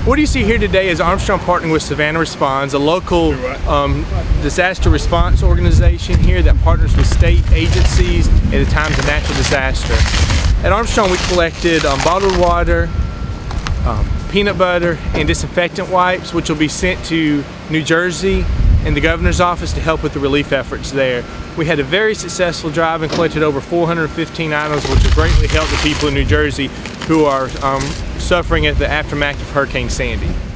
What you see here today is Armstrong partnering with Savannah Responds, a local disaster response organization here that partners with state agencies at times of natural disaster. At Armstrong, we collected bottled water, peanut butter, and disinfectant wipes, which will be sent to New Jersey and the governor's office to help with the relief efforts there. We had a very successful drive and collected over 415 items, which has greatly helped the people in New Jersey who are suffering at the aftermath of Hurricane Sandy.